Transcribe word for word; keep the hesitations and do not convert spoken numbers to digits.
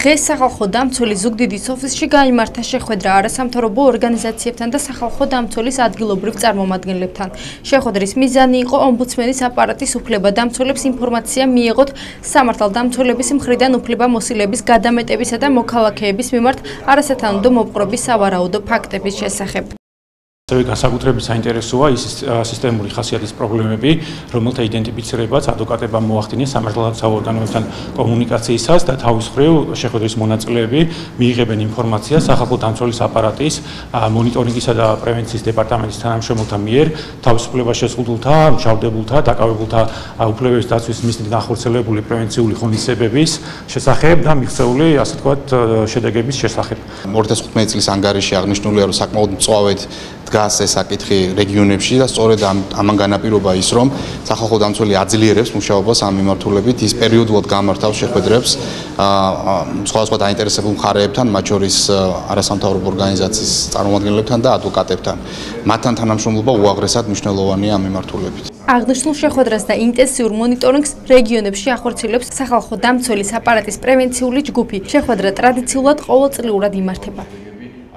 დღეს სახალხო დამცველის ზუგდიდის ოფისში გამართა შეხვედრა არასამთავრობო ორგანიზაციებთან და სახალხო დამცველის ადგილობრივ წარმომადგენლებთან. შეხვედრის მიზანი იყო ომბუდსმენის აპარატის უფლებადამცველებს ინფორმაცია მიეღოთ სამართალდამცველების მხრიდან უფლებამოსილების გადამეტებისა და მოქალაქეების მიმართ არასათანადო მოპყრობის სავარაუდო ფაქტების შესახებ. ასევე განსაკუთრებით საინტერესოა ის სისტემური ხასიათის პრობლემები, რომელთა იდენტიფიცირებაც ადვოკატებამ მოახდინეს სამართალდამცავ ორგანოებთან კომუნიკაციისას და თავის მხრივ შეხვედრის მონაწილეები მიიღებენ ინფორმაციას სახალხო დამცველის აპარატის, მონიტორინგისა და პრევენციის დეპარტამენტის თანამშრომელთა მიერ თავისუფლებას შეზღუდულთა, მჟავდებულთა, დაკავებულთა უფლებების დაცვის მიზნით ახორცილებული პრევენციული ღონისძიებების შესახებ და მიღწეული, ასე ვთქვათ, შედეგების შესახებ. ორი ათას თხუთმეტი წლის ანგარიში აღნიშნულია, რომ საკმაოდ მწვავედ დგას ეს საკითხი რეგიონებში და სწორედ ამან განაპირობა ის, რომ სახალხო დამცველი აძლიერებს მუშაობას ამ მიმართულებით, ის პერიოდულად გამართავს შეხვედრებს სხვადასხვა დაინტერესებულ მხარეებთან, მათ შორის არასამთავრობო ორგანიზაციის წარმომადგენლებთან და ადვოკატებთან. მათთან თანამშრომლობა უაღრესად მნიშვნელოვანია ამ მიმართულებით. აღნიშნულ შეხვედრას და ინტენსიურ მონიტორინგს რეგიონებში ახორცილებს სახალხო დამცველის აპარატის პრევენციული ჯგუფი. შეხვედრა ტრადიციულად ყოველწლიურად იმართება.